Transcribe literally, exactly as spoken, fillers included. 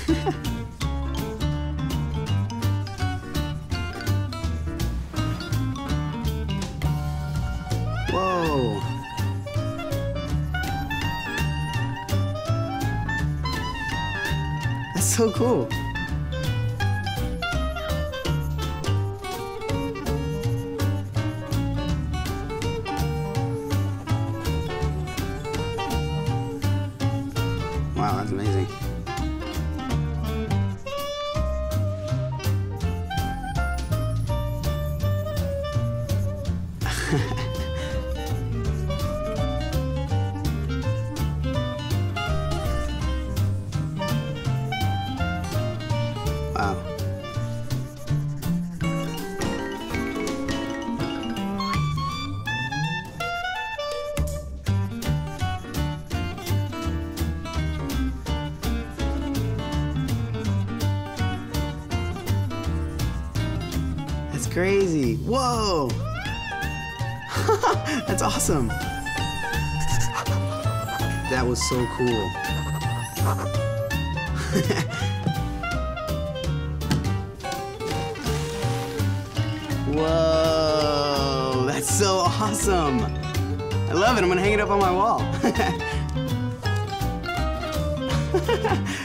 Whoa. That's so cool. Wow, that's amazing. Wow. That's crazy. Whoa. That's awesome. That was so cool. Whoa, that's so awesome. I love it. I'm gonna hang it up on my wall.